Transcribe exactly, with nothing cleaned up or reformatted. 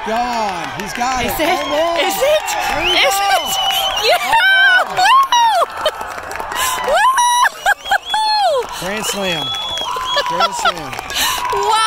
Gone. He's got Is it. it? Home run. Is it? There you Is go. it? Yeah! Woo! Woo! Grand slam. Grand slam. Wow!